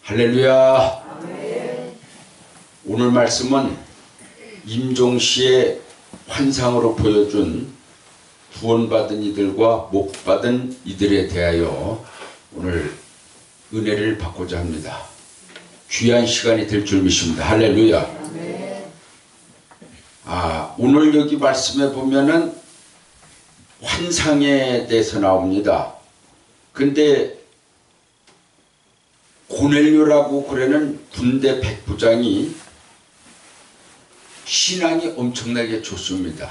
할렐루야. 아멘. 오늘 말씀은 임종시의 환상으로 보여준 구원받은 이들과 목받은 이들에 대하여 오늘 은혜를 받고자 합니다. 귀한 시간이 될 줄 믿습니다. 할렐루야. 아멘. 오늘 여기 말씀에 보면은 환상에 대해서 나옵니다. 근데 고넬료라고 그러는 군대 백부장이 신앙이 엄청나게 좋습니다.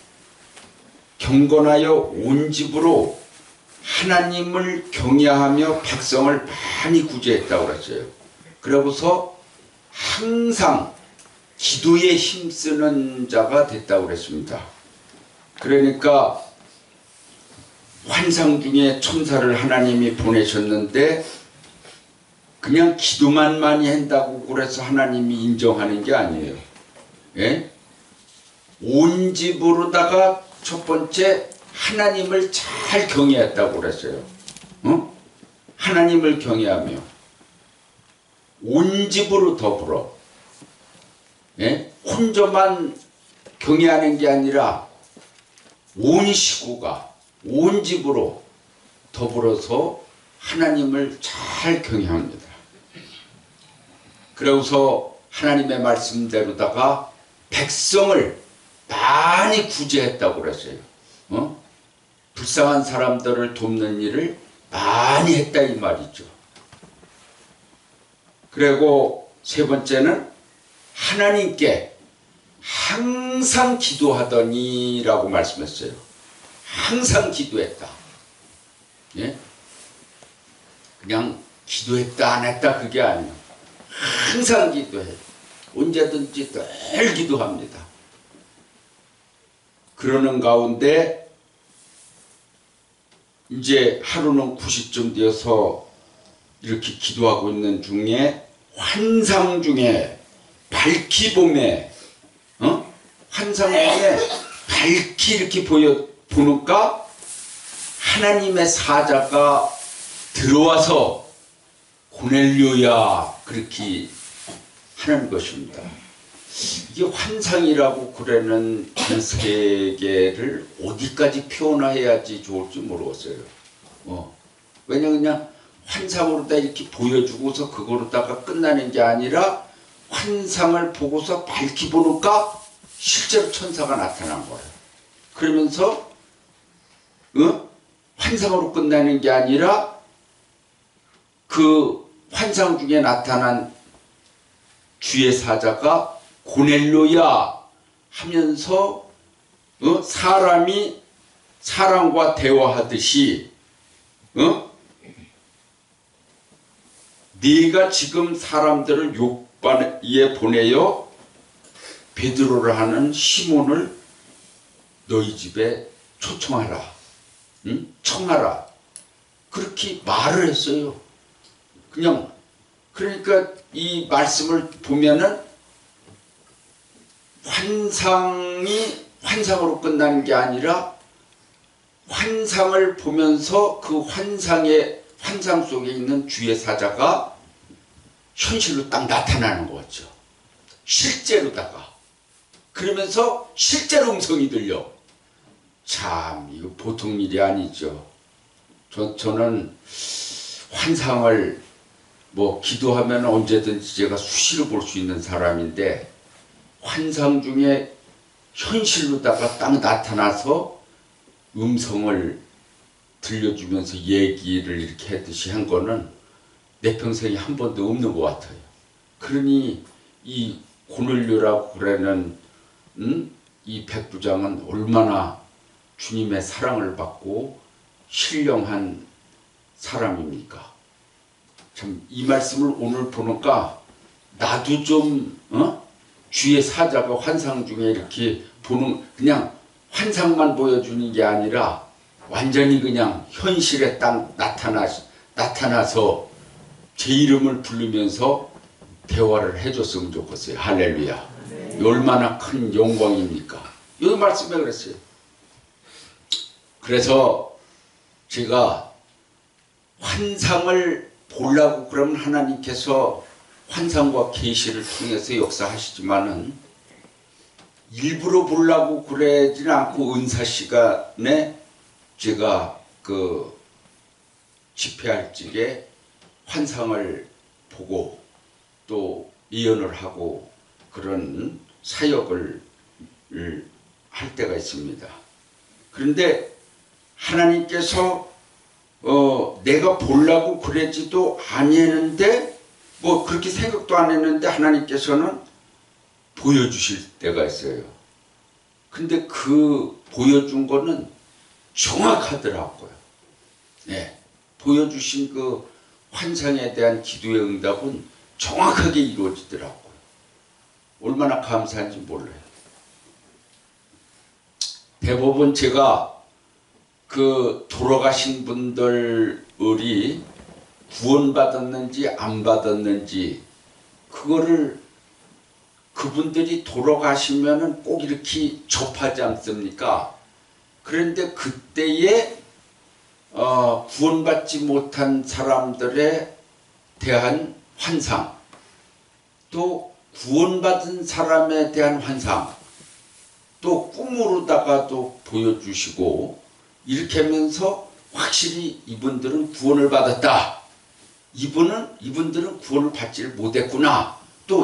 경건하여 온 집으로 하나님을 경외하며 백성을 많이 구제했다고 그랬어요. 그러고서 항상 기도에 힘쓰는 자가 됐다고 그랬습니다. 그러니까 환상 중에 천사를 하나님이 보내셨는데 그냥 기도만 많이 한다고 그래서 하나님이 인정하는 게 아니에요. 예? 온 집으로다가 첫 번째 하나님을 잘 경외했다고 그랬어요. 하나님을 경외하며 온 집으로 더불어, 예? 혼자만 경외하는 게 아니라 온 식구가 온 집으로 더불어서 하나님을 잘 경외합니다. 그러고서 하나님의 말씀대로다가 백성을 많이 구제했다고 그랬어요. 불쌍한 사람들을 돕는 일을 많이 했다 이 말이죠. 그리고 세 번째는 하나님께 항상 기도하더니 라고 말씀했어요. 항상 기도했다. 예? 그냥 기도했다 안 했다 그게 아니에요. 항상 기도해. 언제든지 늘 기도합니다. 그러는 가운데 이제 하루는 9시쯤 되어서 이렇게 기도하고 있는 중에 환상 중에 밝히 봄에 환상 중에 밝히 이렇게 보니까 하나님의 사자가 들어와서 고넬료야 그렇게 하는 것입니다. 이게 환상이라고 그러는 그 세계를 어디까지 표현해야지 좋을지 모르겠어요. 왜냐면 그냥 환상으로 다 이렇게 보여주고서 그거로다가 끝나는 게 아니라 환상을 보고서 밝히 보니까 실제로 천사가 나타난 거예요. 그러면서 환상으로 끝나는 게 아니라 그 환상 중에 나타난 주의 사자가 고넬료야 하면서 사람이 사람과 대화하듯이 네가 지금 사람들을 요바에 보내어 베드로를 하는 시몬을 너희 집에 초청하라. 청하라. 그렇게 말을 했어요. 그냥 그러니까 이 말씀을 보면은 환상이 환상으로 끝나는 게 아니라 환상을 보면서 그 환상 속에 있는 주의 사자가 현실로 딱 나타나는 거죠. 실제로다가. 그러면서 실제로 음성이 들려. 참 이거 보통 일이 아니죠. 저는 환상을 기도하면 언제든지 제가 수시로 볼 수 있는 사람인데 환상 중에 현실로다가 딱 나타나서 음성을 들려주면서 얘기를 이렇게 했듯이 한 거는 내 평생에 한 번도 없는 것 같아요. 그러니 이 고넬료라고 그러는 이 백부장은 얼마나 주님의 사랑을 받고 신령한 사람입니까? 참 이 말씀을 오늘 보니까 나도 좀 주의 사자가 환상 중에 이렇게 보는 그냥 환상만 보여주는 게 아니라 완전히 그냥 현실에 딱 나타나서 제 이름을 부르면서 대화를 해줬으면 좋겠어요. 할렐루야. 네. 얼마나 큰 영광입니까? 여기 말씀에 그랬어요. 그래서 제가 환상을 보려고 그러면 하나님께서 환상과 계시를 통해서 역사하시지만은 일부러 보려고 그러지는 않고 은사 시간에 제가 그 집회할 적에 환상을 보고 또 예언을 하고 그런 사역을 할 때가 있습니다. 그런데 하나님께서 내가 보려고 그러지도 아니했는데 뭐 그렇게 생각도 안 했는데 하나님께서는 보여주실 때가 있어요. 근데 그 보여준 거는 정확하더라고요. 네. 보여주신 그 환상에 대한 기도의 응답은 정확하게 이루어지더라고요. 얼마나 감사한지 몰라요. 대부분 제가 그 돌아가신 분들이 구원받았는지 안 받았는지 그거를 그분들이 돌아가시면은 꼭 이렇게 접하지 않습니까? 그런데 그때에 구원받지 못한 사람들에 대한 환상, 또 구원받은 사람에 대한 환상, 또 꿈으로다가도 보여주시고 이렇게 하면서 확실히 이분들은 구원을 받았다. 이분들은 구원을 받지를 못했구나. 또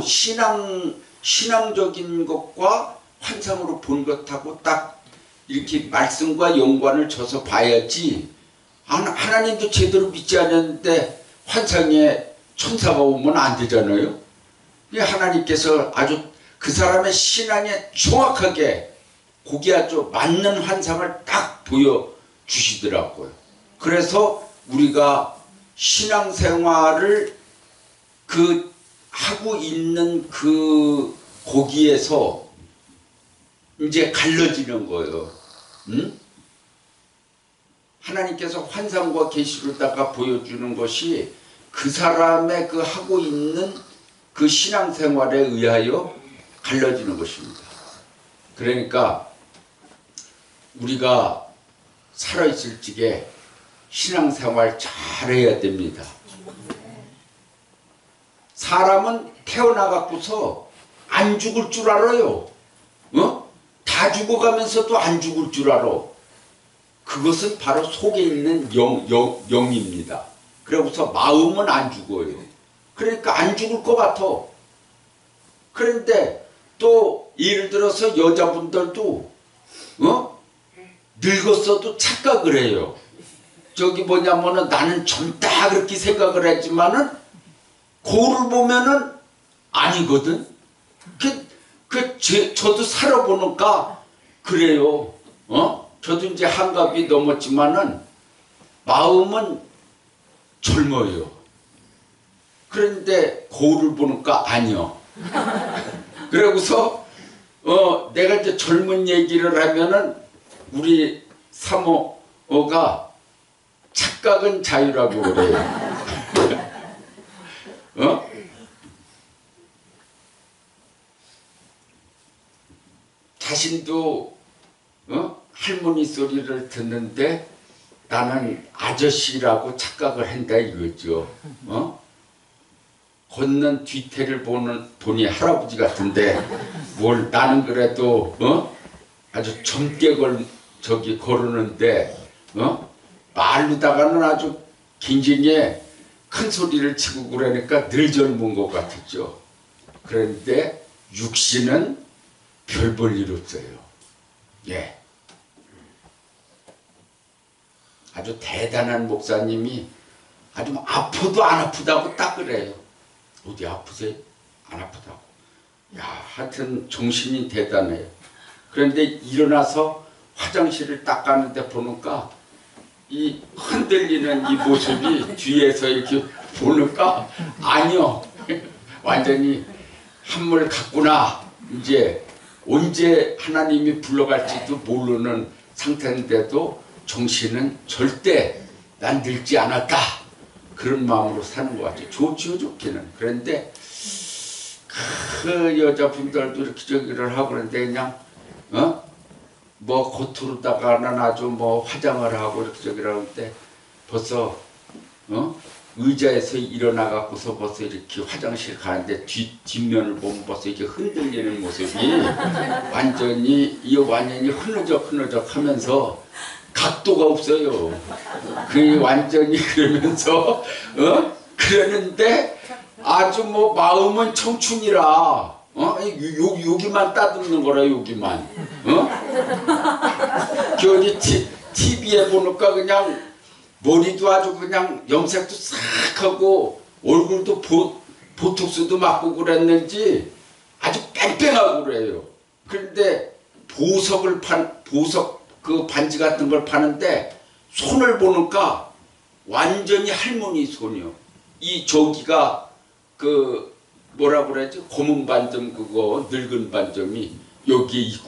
신앙적인 것과 환상으로 본 것하고 딱 이렇게 말씀과 연관을 져서 봐야지. 하나님도 제대로 믿지 않았는데 환상에 천사가 오면 안 되잖아요. 하나님께서 아주 그 사람의 신앙에 정확하게 거기에 아주 맞는 환상을 딱 보여주시더라고요. 그래서 우리가 신앙생활을 하고 있는 거기에서 이제 갈라지는 거예요. 응? 하나님께서 환상과 계시로다가 보여주는 것이 그 사람의 하고 있는 그 신앙생활에 의하여 갈라지는 것입니다. 그러니까 우리가 살아있을 적에 신앙생활 잘해야 됩니다. 사람은 태어나갖고서 안 죽을 줄 알아요. 다 죽어가면서도 안 죽을 줄 알아. 그것은 바로 속에 있는 영입니다. 그래서 마음은 안 죽어요. 그러니까 안 죽을 것 같아. 그런데 또 예를 들어서 여자분들도 늙었어도 착각을 해요. 저기 뭐냐면은 나는 젊다 그렇게 생각을 했지만은 거울을 보면은 아니거든. 저도 살아보니까 그래요. 저도 이제 한갑이 넘었지만은 마음은 젊어요. 그런데 거울을 보니까 아니요. 그러고서 내가 이제 젊은 얘기를 하면은 우리 사모가 착각은 자유라고 그래요. 자신도 할머니 소리를 듣는데 나는 아저씨라고 착각을 한다 이거죠. 걷는 뒤태를 보니 할아버지 같은데 뭘 나는 그래도 아주 젊게 걸으는데 말로다가는 아주 굉장히 큰 소리를 치고 그러니까 늘 젊은 것 같았죠. 그런데 육신은 별 볼 일 없어요. 예. 아주 대단한 목사님이 아주 아파도 안 아프다고 딱 그래요. 어디 아프세요? 안 아프다고. 야, 하여튼 정신이 대단해요. 그런데 일어나서 화장실을 딱 가는데 보니까 이 흔들리는 이 모습이 뒤에서 이렇게 보니까 아니요. 완전히 한물 갔구나. 이제 언제 하나님이 불러갈지도 모르는 상태인데도 정신은 절대 난 늙지 않았다. 그런 마음으로 사는 것 같아요. 좋지요, 좋기는. 그런데 그 여자분들도 이렇게 저기를 하고 그러는데 그냥 뭐 겉으로다가는 아주 뭐 화장을 하고 이렇게 저기를 하는데 벌써 의자에서 일어나 갖고서 벌써 이렇게 화장실 가는데 뒷면을 보면 벌써 이렇게 흔들리는 모습이 완전히 흐느적 하면서 각도가 없어요. 그 완전히 그러면서 그러는데 아주 뭐 마음은 청춘이라 여기만 따듬는 거라 여기만 저기 TV에 보니까 그냥 머리도 아주 그냥 염색도 싹 하고 얼굴도 보톡스도 맞고 그랬는지 아주 뺑뺑하고 그래요. 그런데 보석 그 반지 같은 걸 파는데 손을 보니까 완전히 할머니 손이요. 이 저기가 그 뭐라 그러지? 고문 반점 그거 늙은 반점이 여기에 있고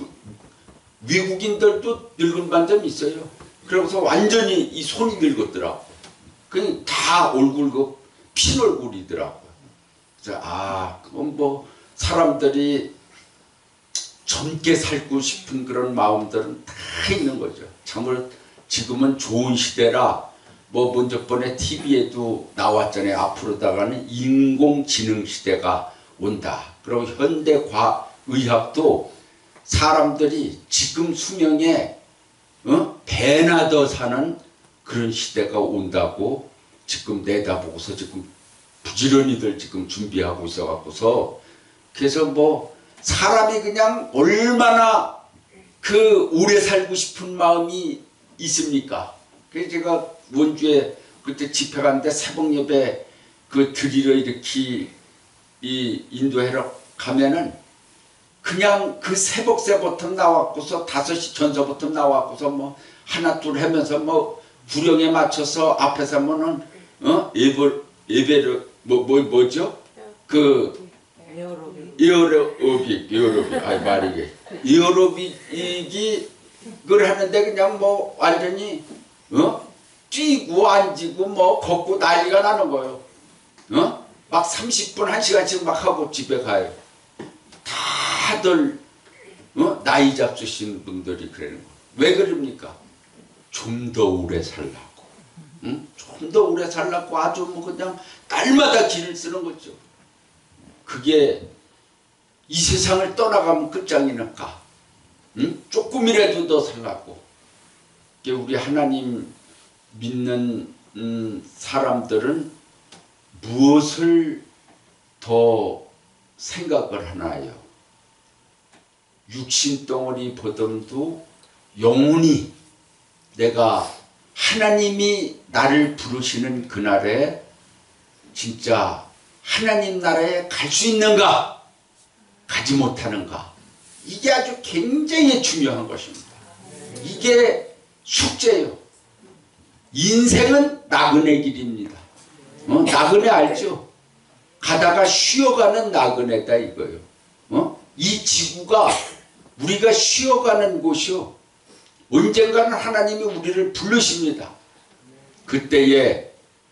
외국인들도 늙은 반점이 있어요. 그러고서 완전히 이 손이 늙었더라고. 그냥 다 얼굴 그 핀 얼굴이더라고. 그래서 그건 뭐 사람들이 젊게 살고 싶은 그런 마음들은 다 있는 거죠. 참으로 지금은 좋은 시대라 뭐 먼저 번에 TV에도 나왔잖아요. 앞으로다가는 인공지능 시대가 온다. 그리고 현대과의학도 사람들이 지금 수명에 배나 더 사는 그런 시대가 온다고 지금 내다보고서 지금 부지런히들 지금 준비하고 있어 갖고서 그래서 뭐 사람이 그냥 얼마나 그 오래 살고 싶은 마음이 있습니까? 그래서 제가 원주에 그때 집회 갔는데 새벽 예배 그 드리러 이렇게 이 인도해러 가면은 그냥 그 새벽새부터 나왔고서 5시 전서부터 나왔고서 뭐 하나 둘 하면서 뭐 구령에 맞춰서 앞에 서면은 예배를 뭐죠? 그 에어로빅 아이 말이게 에어로빅이 그걸 하는데 그냥 뭐 완전히 뛰고 앉고 뭐 걷고 난리가 나는 거예요. 막 30분 1시간씩 막 하고 집에 가요. 다들 나이 잡수신 분들이 그러는 거예요. 왜 그럽니까? 좀 더 오래 살라고. 좀 더 오래 살라고 아주 뭐 그냥 날마다 길을 쓰는 거죠. 그게 이 세상을 떠나가면 끝장이니까 조금이라도 더 살라고. 우리 하나님 믿는 사람들은 무엇을 더 생각을 하나요? 육신덩어리 보듬도 영원히 내가 하나님이 나를 부르시는 그날에 진짜 하나님 나라에 갈 수 있는가 가지 못하는가 이게 아주 굉장히 중요한 것입니다. 이게 숙제예요. 인생은 나그네 길입니다. 나그네 알죠? 가다가 쉬어가는 나그네다 이거예요. 이 지구가 우리가 쉬어가는 곳이요. 언젠가는 하나님이 우리를 부르십니다. 그때에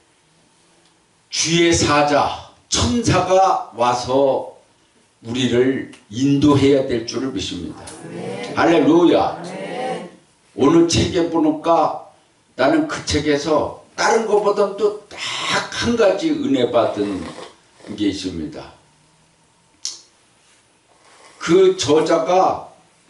주의 사자 천사가 와서 우리를 인도해야 될 줄을 믿습니다. 할렐루야. 오늘 책에 보니까 나는 그 책에서 다른 것보다도 딱 한 가지 은혜 받은 게 있습니다. 그 저자가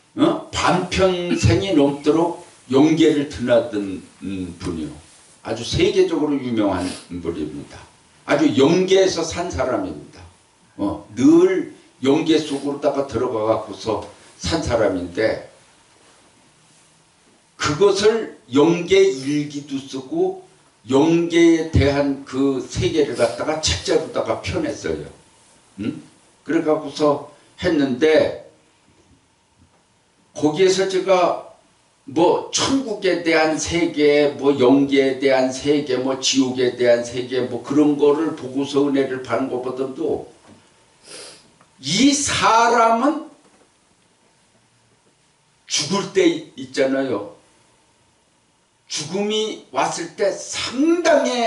반평생이 넘도록 영계를 드나든 분이요. 아주 세계적으로 유명한 분입니다. 아주 영계에서 산 사람입니다. 늘 영계 속으로다가 들어가 갖고서 산 사람인데 그것을 영계 일기도 쓰고 영계에 대한 그 세계를 갖다가 책자로다가 펴냈어요. 그래 갖고서 했는데 거기에서 제가 뭐 천국에 대한 세계, 뭐 영계에 대한 세계, 뭐 지옥에 대한 세계, 뭐 그런 거를 보고서 은혜를 받는 것보다도 이 사람은 죽을 때 있잖아요. 죽음이 왔을 때 상당히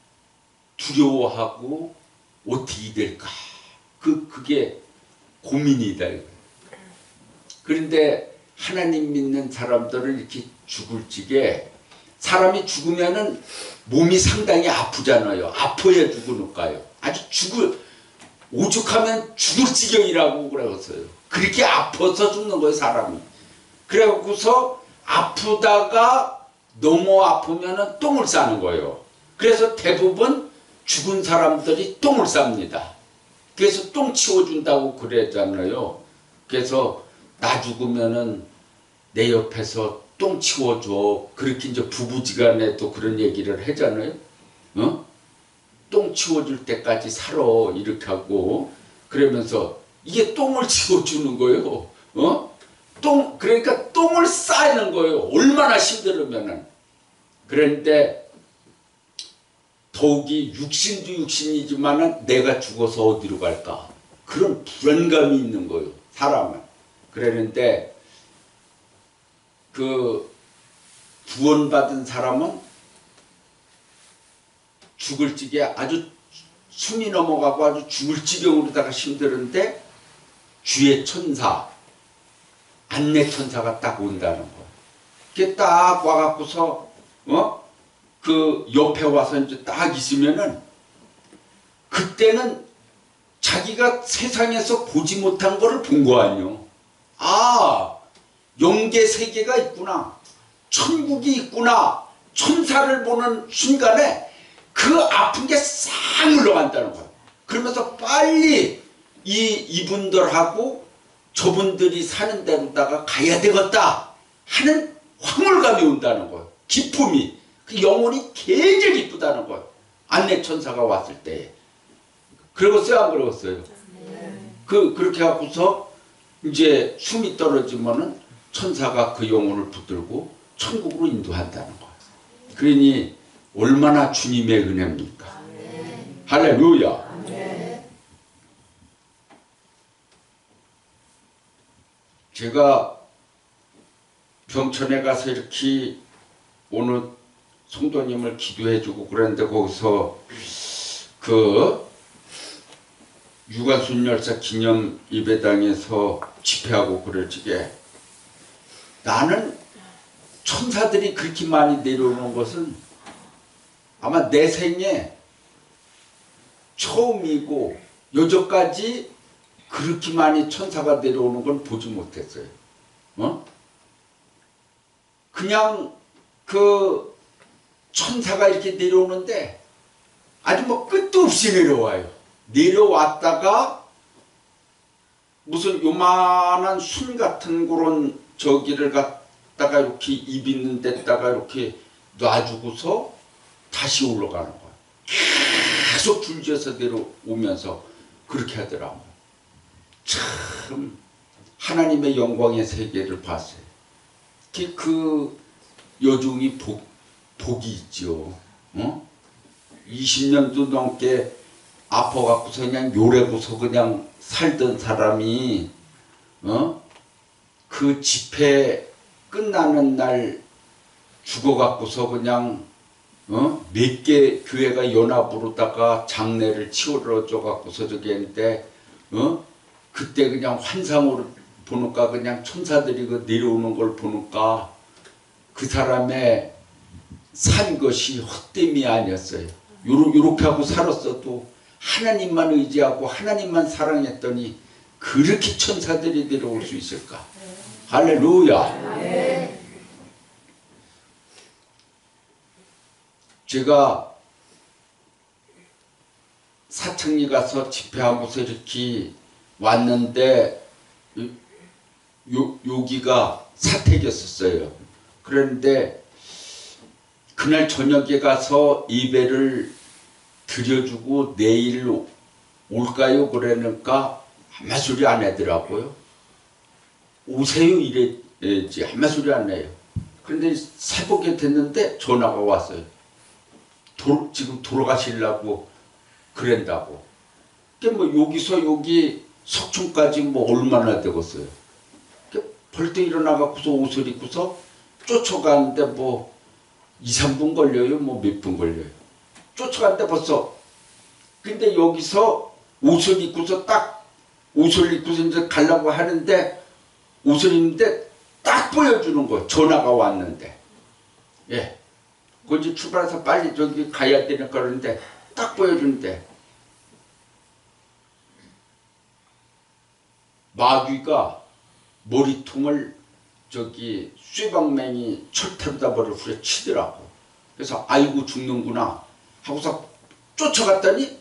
두려워하고 어떻게 될까? 그게 고민이다. 그런데 하나님 믿는 사람들은 이렇게 죽을 적에 사람이 죽으면은 몸이 상당히 아프잖아요. 아파야 죽으니까요. 아주 오죽하면 죽을 지경이라고 그랬어요. 그렇게 아파서 죽는 거예요, 사람이. 그래갖고서 아프다가 너무 아프면은 똥을 싸는 거예요. 그래서 대부분 죽은 사람들이 똥을 쌉니다. 그래서 똥 치워준다고 그랬잖아요. 그래서 나 죽으면은 내 옆에서 똥 치워줘. 그렇게 이제 부부지간에 또 그런 얘기를 하잖아요. 똥 치워줄 때까지 살아. 이렇게 하고. 그러면서 이게 똥을 치워주는 거예요. 그러니까 똥을 싸는 거예요. 얼마나 힘들으면은. 그런데 더욱이 육신도 육신이지만은 내가 죽어서 어디로 갈까? 그런 불안감이 있는 거예요. 사람은. 그랬는데 그 구원받은 사람은 죽을 지게 아주 숨이 넘어가고 아주 죽을 지경으로다가 힘들은데 주의 천사, 안내 천사가 딱 온다는 거예요. 그게 딱 와갖고서 그 옆에 와서 이제 딱 있으면은 그때는 자기가 세상에서 보지 못한 거를 본 거 아니요. 아, 영계 세계가 있구나. 천국이 있구나. 천사를 보는 순간에 그 아픈 게 싹 물러간다는 거예요. 그러면서 빨리 이분들하고 저분들이 사는 데로다가 가야 되겠다 하는 황홀감이 온다는 거예요. 기쁨이. 그 영혼이 굉장히 기쁘다는 거예요. 안내천사가 왔을 때. 그러겠어요? 안 그러겠어요? 그렇게 하고서 이제 숨이 떨어지면은 천사가 그 영혼을 붙들고 천국으로 인도한다는 거예요. 그러니 얼마나 주님의 은혜입니까? 할렐루야. 제가 병천에 가서 이렇게 오늘 성도님을 기도해주고 그랬는데 거기서 그 유관순열사 기념 예배당에서 집회하고 그럴 적에 나는 천사들이 그렇게 많이 내려오는 것은 아마 내 생에 처음이고 여태까지 그렇게 많이 천사가 내려오는 건 보지 못했어요. 그냥 그 천사가 이렇게 내려오는데 아주 뭐 끝도 없이 내려와요. 내려왔다가 무슨 요만한 순 같은 그런 저기를 갖다가 이렇게 입 있는 데다가 이렇게 놔주고서 다시 올라가는 거예요. 계속 줄지어서 내려오면서 그렇게 하더라고요. 참 하나님의 영광의 세계를 봤어요. 그 여종이 복이 있죠. 20년도 넘게 아파갖고서 그냥 요래고서 그냥 살던 사람이 그 집회 끝나는 날 죽어갖고서 그냥 몇 개 교회가 연합으로다가 장례를 치러줘 갖고서 저기 했는데 그때 그냥 환상으로 보니까 그냥 천사들이 그 내려오는 걸 보니까 그 사람의 산 것이 헛됨이 아니었어요. 요렇게 하고 살았어도 하나님만 의지하고 하나님만 사랑했더니 그렇게 천사들이 내려올 수 있을까? 할렐루야. 제가 사청리 가서 집회하고서 이렇게 왔는데 여기가 사택이었어요. 그런데 그날 저녁에 가서 예배를 드려주고 내일 올까요? 그러니까 아무 소리 안 하더라고요. 오세요 이랬지 아무 소리 안 해요. 그런데 새벽에 됐는데 전화가 왔어요. 지금 돌아가시려고 그런다고. 뭐 여기서 여기 석촌까지 뭐 얼마나 되겠어요. 벌떡 일어나갖고서 옷을 입고서 쫓아가는데 뭐 2, 3분 걸려요? 뭐 몇 분 걸려요? 쫓아가는데 벌써. 근데 여기서 옷을 입고서 딱 옷을 입고서 이제 가려고 하는데 옷을 입는데 딱 보여주는 거예요. 전화가 왔는데. 예. 그 이제 출발해서 빨리 저기 가야 되니까 그러는데 딱 보여주는데 마귀가 머리통을 저기 쇠방맹이 철퇴로다 머리를 후려치더라고. 그래서 아이고 죽는구나 하고서 쫓아갔더니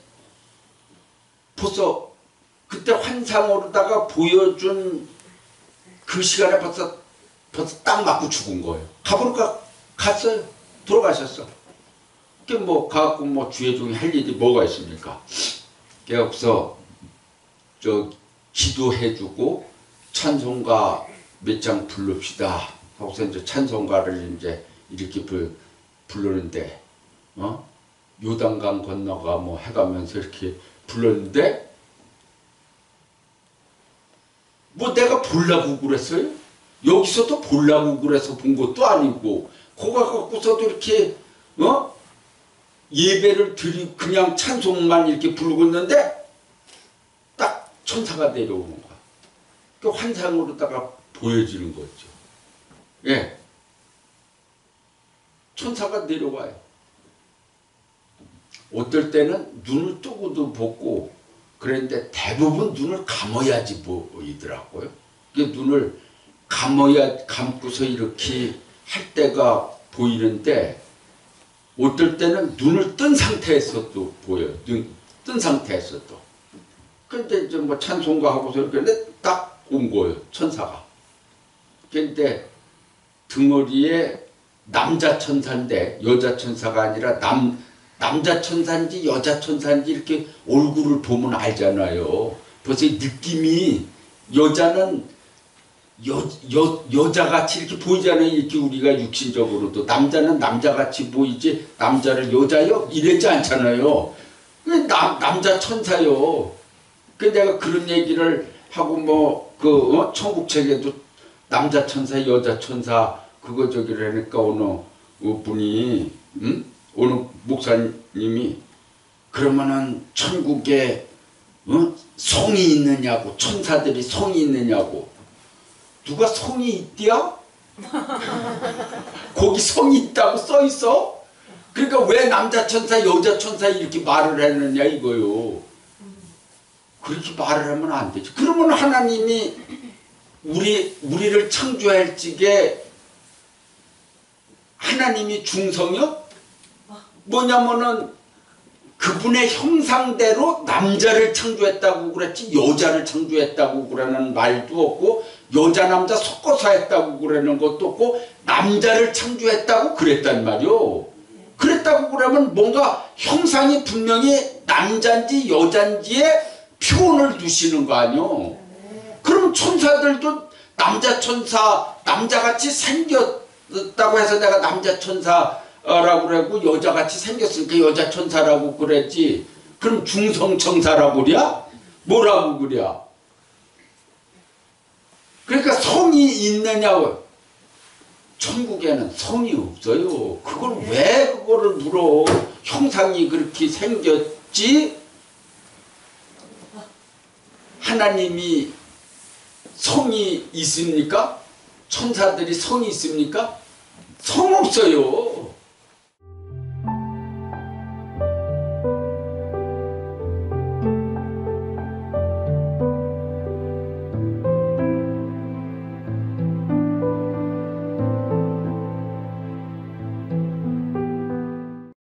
벌써 그때 환상으로다가 보여준 그 시간에 벌써 딱 맞고 죽은 거예요. 가보니까 갔어요. 돌아가셨어. 그게 뭐 가갖고 뭐 주의 종이 할 일이 뭐가 있습니까? 그래서 저 기도해주고 찬송가 몇 장 부릅시다 하고서 이제 찬송가를 이제 이렇게 부르는데 요단강 건너가 뭐 해가면서 이렇게 불렀는데 뭐 내가 보려고 그랬어요? 여기서도 보려고 그래서 본 것도 아니고 거가 갖고서도 이렇게 예배를 드리 그냥 찬송만 이렇게 부르고 있는데 딱 천사가 내려오는 거야. 그 환상으로다가 보여지는 거죠. 예, 천사가 내려와요. 어떨 때는 눈을 뜨고도 보고 그랬는데 대부분 눈을 감아야지 보이더라고요. 눈을 감고서 이렇게 할 때가 보이는데 어떨 때는 눈을 뜬 상태에서도 보여요. 뜬 상태에서도. 근데 이제 뭐 찬송가 하고서 이렇게 딱 온 거예요. 천사가. 근데 등허리에 남자 천사인데 여자 천사가 아니라 남자 천사인지 여자 천사인지 이렇게 얼굴을 보면 알잖아요. 벌써 느낌이 여자는 여자같이 이렇게 보이잖아요. 이렇게 우리가 육신적으로도. 남자는 남자같이 보이지 남자를 여자요? 이랬지 않잖아요. 남자 천사요. 내가 그런 얘기를 하고 뭐 천국책에도 남자 천사 여자 천사 그거 저기라니까 어느 분이 어느 목사님이 그러면은 천국에 성이 있느냐고 천사들이 성이 있느냐고 누가 성이 있디야? 거기 성이 있다고 써있어? 그러니까 왜 남자 천사 여자 천사 이렇게 말을 했느냐 이거요. 그렇게 말을 하면 안 되죠. 그러면 하나님이 우리를 창조할 적에 하나님이 중성이요? 뭐냐면은 그분의 형상대로 남자를 창조했다고 그랬지 여자를 창조했다고 그러는 말도 없고 여자 남자 섞어서 했다고 그러는 것도 없고 남자를 창조했다고 그랬단 말이요. 그랬다고 그러면 뭔가 형상이 분명히 남자인지 여자인지에 표현을 두시는 거 아니요. 그럼 천사들도 남자 천사 남자같이 생겼다고 해서 내가 남자 천사라고 그러고 여자같이 생겼으니까 여자 천사라고 그랬지. 그럼 중성 천사라고 그래? 뭐라고 그래? 그러니까 성이 있느냐고. 천국에는 성이 없어요. 그걸 왜 그거를 물어? 형상이 그렇게 생겼지? 하나님이 성이 있습니까? 천사들이 성이 있습니까? 성 없어요.